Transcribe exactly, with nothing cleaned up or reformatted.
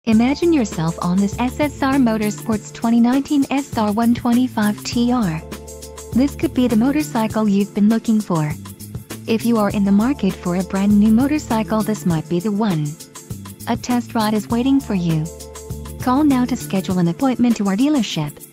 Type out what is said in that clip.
Imagine yourself on this S S R Motorsports twenty nineteen S R one twenty-five T R. This could be the motorcycle you've been looking for. If you are in the market for a brand new motorcycle, this might be the one. A test ride is waiting for you. Call now to schedule an appointment to our dealership.